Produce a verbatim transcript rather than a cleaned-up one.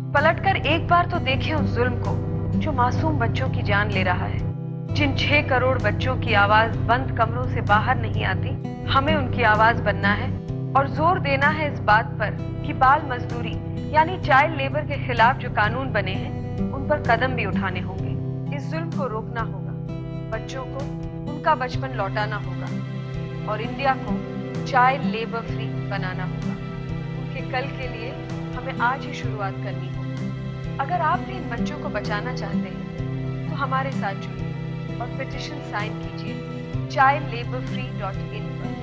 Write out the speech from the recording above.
पलटकर एक बार तो देखें उस जुल्म को जो मासूम बच्चों की जान ले रहा है। जिन छह करोड़ बच्चों की आवाज बंद कमरों से बाहर नहीं आती, हमें उनकी आवाज बनना है और जोर देना है इस बात पर कि बाल मजदूरी यानी चाइल्ड लेबर के खिलाफ जो कानून बने हैं उन पर कदम भी उठाने होंगे। इस जुल्म को रोकना होगा, बच्चों को उनका बचपन लौटाना होगा और इंडिया को चाइल्ड लेबर फ्री बनाना होगा। उनके कल के लिए हमें आज ही शुरुआत करनी होगी। अगर आप भी इन बच्चों को बचाना चाहते हैं तो हमारे साथ जुड़िए और पिटीशन साइन कीजिए child labour free dot in पर।